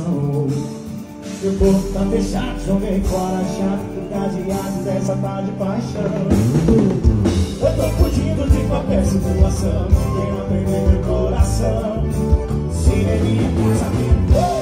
não. Meu corpo tá fechado, joguei fora a chave do cadeado dessa tal de paixão. Eu tô fugindo de qualquer situação, não tenho a perder meu coração. Cineminha, casa,